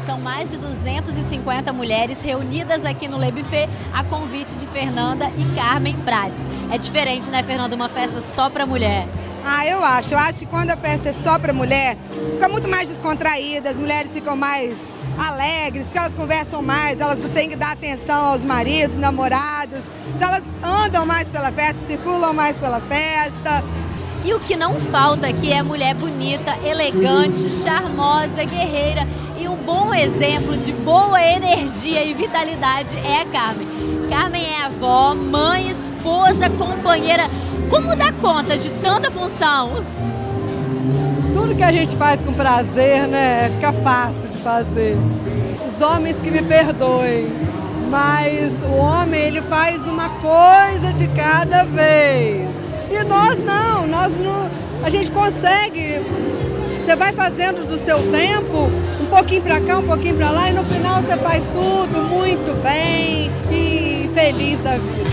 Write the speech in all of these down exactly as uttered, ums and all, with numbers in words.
São mais de duzentas e cinquenta mulheres reunidas aqui no Le Buffet a convite de Fernanda e Carmen Prates. É diferente, né, Fernanda, uma festa só para mulher? Ah, eu acho. Eu acho que quando a festa é só para mulher, fica muito mais descontraída, as mulheres ficam mais alegres, porque elas conversam mais, elas não têm que dar atenção aos maridos, namorados, então elas andam mais pela festa, circulam mais pela festa. E o que não falta aqui é mulher bonita, elegante, charmosa, guerreira. E um bom exemplo de boa energia e vitalidade é a Carmen. Carmen é avó, mãe, esposa, companheira. Como dá conta de tanta função? Tudo que a gente faz com prazer, né? Fica fácil de fazer. Os homens que me perdoem, mas o homem, ele faz uma coisa de cada vez. E nós não, nós não, a gente consegue, você vai fazendo do seu tempo, um pouquinho para cá, um pouquinho para lá, e no final você faz tudo muito bem e feliz da vida.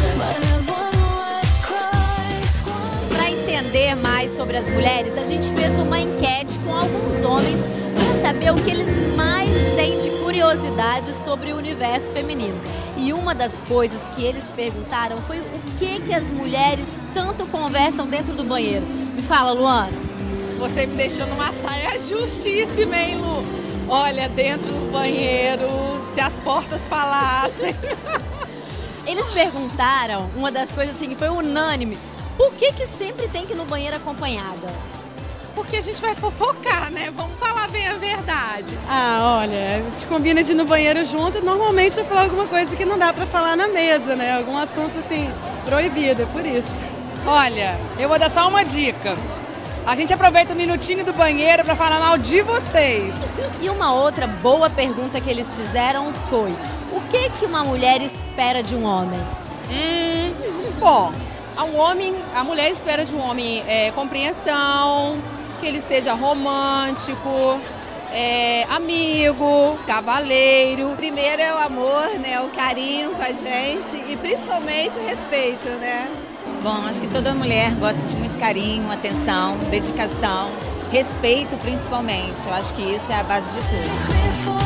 Para entender mais sobre as mulheres, a gente fez uma enquete com alguns homens para saber o que eles mais têm de curiosidade sobre o universo feminino. E uma das coisas que eles perguntaram foi o que, que as mulheres tanto conversam dentro do banheiro. Me fala, Luana. Você me deixou numa saia justíssima, hein, Lu? Olha, dentro dos banheiros, se as portas falassem. Eles perguntaram, uma das coisas assim que foi unânime, por que que sempre tem que ir no banheiro acompanhada? Porque a gente vai fofocar, né? Vamos falar bem a verdade. Ah, olha, a gente combina de ir no banheiro junto e normalmente vai falar alguma coisa que não dá pra falar na mesa, né? Algum assunto assim, proibido, é por isso. Olha, eu vou dar só uma dica. A gente aproveita um minutinho do banheiro pra falar mal de vocês. E uma outra boa pergunta que eles fizeram foi, o que que uma mulher espera de um homem? Hum, bom, a um homem, a mulher espera de um homem é, compreensão, que ele seja romântico, é, amigo, cavaleiro. Primeiro é o amor, né, o carinho com a gente e principalmente o respeito, né? Bom, acho que toda mulher gosta de muito carinho, atenção, dedicação, respeito principalmente. Eu acho que isso é a base de tudo.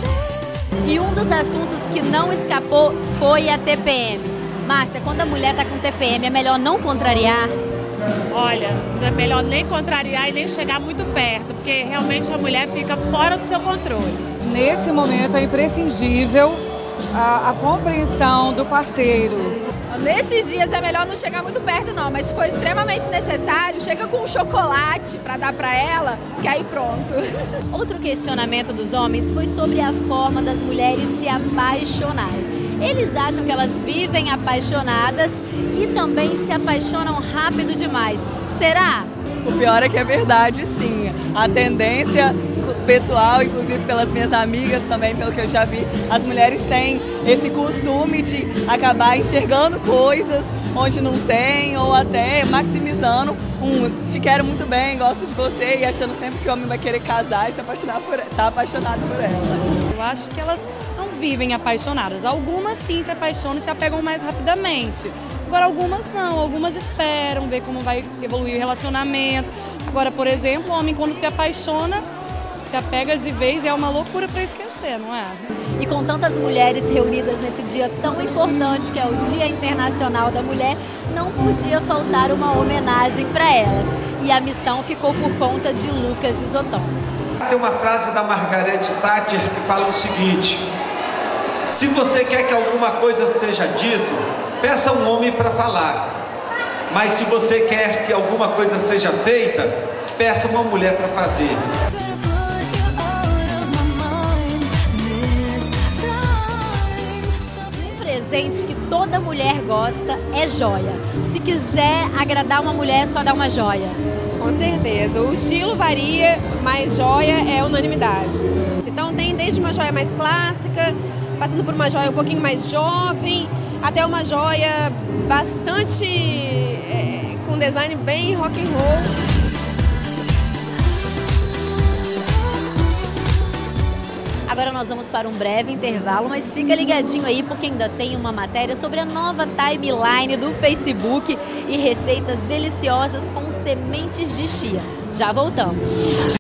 E um dos assuntos que não escapou foi a T P M. Márcia, quando a mulher está com T P M, é melhor não contrariar? Olha, é melhor nem contrariar e nem chegar muito perto, porque realmente a mulher fica fora do seu controle. Nesse momento é imprescindível a, a compreensão do parceiro. Nesses dias é melhor não chegar muito perto não, mas se for extremamente necessário, chega com um chocolate para dar para ela, que aí pronto. Outro questionamento dos homens foi sobre a forma das mulheres se apaixonarem. Eles acham que elas vivem apaixonadas e também se apaixonam rápido demais. Será? O pior é que é verdade, sim. A tendência pessoal, inclusive pelas minhas amigas também, pelo que eu já vi, as mulheres têm esse costume de acabar enxergando coisas onde não tem, ou até maximizando um te quero muito bem, gosto de você, e achando sempre que o homem vai querer casar e se apaixonar por ela, tá apaixonado por ela. Eu acho que elas não vivem apaixonadas. Algumas sim se apaixonam e se apegam mais rapidamente. Agora algumas não, algumas esperam ver como vai evoluir o relacionamento. Agora, por exemplo, o homem quando se apaixona, se apega de vez, é uma loucura para esquecer, não é? E com tantas mulheres reunidas nesse dia tão importante que é o Dia Internacional da Mulher, não podia faltar uma homenagem para elas. E a missão ficou por conta de Lucas Isotão. Tem uma frase da Margaret Thatcher que fala o seguinte: se você quer que alguma coisa seja dito, peça um homem para falar. Mas se você quer que alguma coisa seja feita, peça uma mulher para fazer. Um presente que toda mulher gosta é joia. Se quiser agradar uma mulher, é só dar uma joia. Com certeza. O estilo varia, mas joia é unanimidade. Então tem desde uma joia mais clássica, passando por uma joia um pouquinho mais jovem, até uma joia bastante é, com design bem rock and roll. Agora nós vamos para um breve intervalo, mas fica ligadinho aí porque ainda tem uma matéria sobre a nova timeline do Facebook e receitas deliciosas com sementes de chia. Já voltamos.